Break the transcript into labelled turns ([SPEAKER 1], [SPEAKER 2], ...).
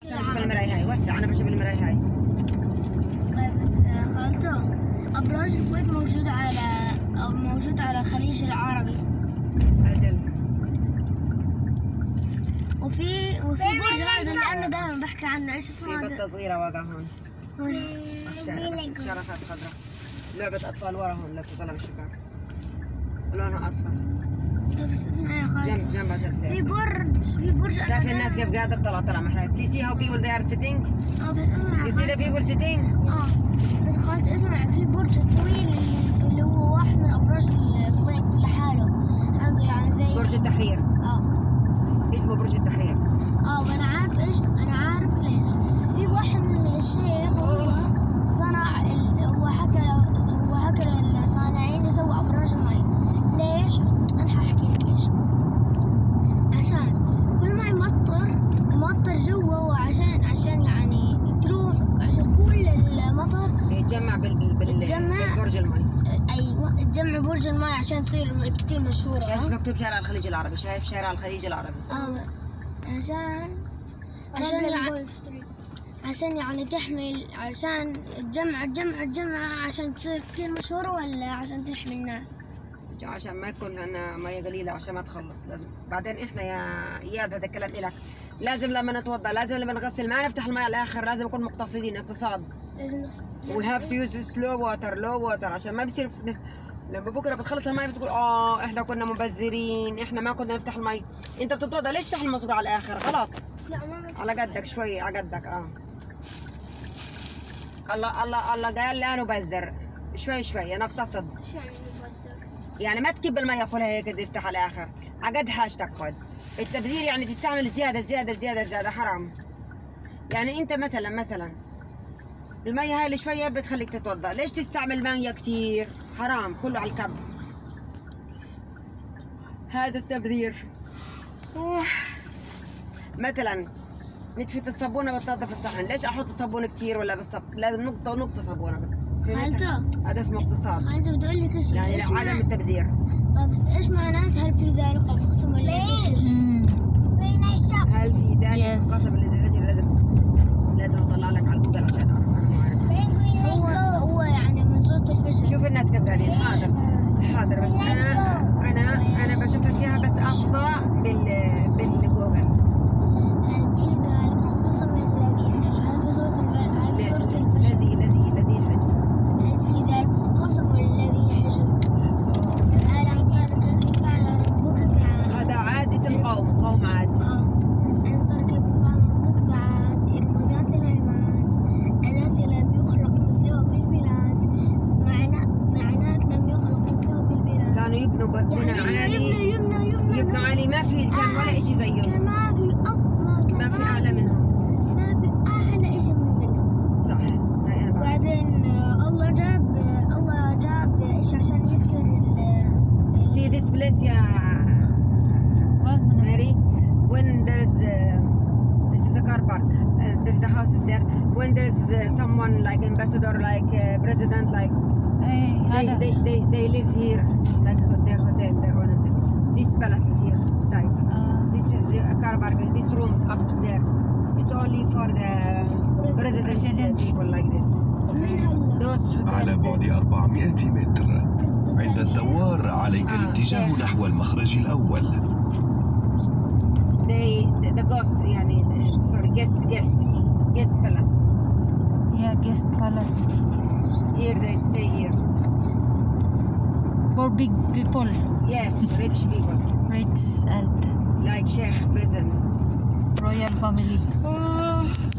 [SPEAKER 1] عشان بشوف المراية هاي وسع. أنا بشوف المراية هاي.
[SPEAKER 2] طيب بس خالته أبراج الكويت موجود على الخليج العربي.
[SPEAKER 1] أجل.
[SPEAKER 2] وفي برج هذا اللي أنا دائما بحكي عنه، إيش اسمه
[SPEAKER 1] في
[SPEAKER 2] هذا؟
[SPEAKER 1] بطة صغيرة واقعة هون.
[SPEAKER 2] هون.
[SPEAKER 1] الشارع بس شرفات خضراء. لعبة أطفال ورا هون اللي بتطلع بالشباك. لونها أصفر.
[SPEAKER 2] طيب بس اسمع يا خالته.
[SPEAKER 1] جنبها جلسة.
[SPEAKER 2] في برج
[SPEAKER 1] شايف الناس كيف قاعدة طلع محرات. See how people they are sitting.
[SPEAKER 2] بس اسمع
[SPEAKER 1] You see the people sitting.
[SPEAKER 2] بس خالته اسمع، في برج طويل اللي هو واحد من أبراج الكويت لحاله، عنده يعني زي
[SPEAKER 1] برج التحرير. اسمه برج التحرير.
[SPEAKER 2] وانا عارف ايش، انا عارف ليش. في واحد من الشيخ هو صنع هو حكى للصانعين يسووا ابراج المي. ليش؟ انا حاحكي لك ليش. عشان كل ما يمطر جوا، وعشان يعني تروح، عشان كل المطر
[SPEAKER 1] يتجمع بالبرج المي.
[SPEAKER 2] ايوه، تجمع برج المي عشان تصير كتير مشهوره.
[SPEAKER 1] شايف مكتوب شارع الخليج العربي. شايف شارع الخليج العربي.
[SPEAKER 2] عشان يعني تحمل، عشان تجمع عشان تصير كتير مشهورة، ولا عشان تحمي الناس؟
[SPEAKER 1] عشان ما يكون عندنا مية قليلة، عشان ما تخلص. لازم بعدين احنا يا اياد، هذا الكلام إلك. لازم لما نتوضا، لازم لما نغسل ما نفتح الماء على الآخر. لازم نكون مقتصدين اقتصاد. We have to use slow water عشان ما بيصير لما بكره بتخلص المي بتقول احنا كنا مبذرين، احنا ما كنا نفتح المي. انت بتتوضا ليش تفتح المصدر على الاخر؟ غلط.
[SPEAKER 2] لا ما
[SPEAKER 1] على قدك شوي، على قدك. الله قال لا نبذر. شوي نقتصد.
[SPEAKER 2] شو يعني نبذر؟
[SPEAKER 1] يعني ما تكب المي كلها هيك تفتح على الاخر. على قد حاجتك خذ. التبذير يعني تستعمل زياده حرام. يعني انت مثلا المية هاي اللي شوية بتخليك تتوضا، ليش تستعمل مية كتير؟ حرام، كله على الكب. هذا التبذير. مثلا نتفة الصابونة بتنظف الصحن، ليش أحط الصابون كتير ولا لازم نقطة صابونة بس. هذا اسمه اقتصاد.
[SPEAKER 2] خالته بدي أقول لك إيش
[SPEAKER 1] يعني عدم التبذير.
[SPEAKER 2] طيب إيش معناته هل في ذلك القسم الذي
[SPEAKER 1] هل في ذلك القسم الذي لازم أطلع لك على جوجل عشان أعرف.
[SPEAKER 2] هو يعني من صوت الفجر.
[SPEAKER 1] شوف الناس كيف قاعدين. حاضر بس أنا بشوف لك إياها بس أفضى بالجوجل.
[SPEAKER 2] هل في ذلك القسم الذي حج؟ هل في صوت الفجر؟
[SPEAKER 1] الذي حج.
[SPEAKER 2] هل في ذلك القسم الذي حجب؟ ألم تر كيف فعل ربك بعاد؟
[SPEAKER 1] هذا عاد اسم قوم عاد.
[SPEAKER 2] ألم تر كيف فعل ربك بعاد؟ إرم ذات العماد التي لم يخلق مثلها في البلاد. معنات لم يخلق مثلها في البلاد.
[SPEAKER 1] كانوا يبنوا بناء عالي. يبنوا عالي ما في كان ولا شيء زيهم.
[SPEAKER 2] كان ما في
[SPEAKER 1] أعلى منهم.
[SPEAKER 2] ما في أعلى اسم منهم.
[SPEAKER 1] صح. هاي أنا بعرف.
[SPEAKER 2] بعدين الله جاب إيش عشان يكسر
[SPEAKER 1] See this place يا Mary. When there's this is a car park. There's a house there. When there's someone like ambassador, like president, like they live here, like their hotel, their own. This palace is here beside. This is a car park. This room is up there. It's only for the president people like this.
[SPEAKER 3] على بعد 400 متر عند الدوار عليك الاتجاه نحو المخرج الأول.
[SPEAKER 1] The ghost يعني sorry guest palace.
[SPEAKER 4] Yeah, guest palace.
[SPEAKER 1] Here they stay here.
[SPEAKER 4] For big people.
[SPEAKER 1] Yes, rich people.
[SPEAKER 4] Rich and
[SPEAKER 1] like Sheikh prison.
[SPEAKER 4] Royal family.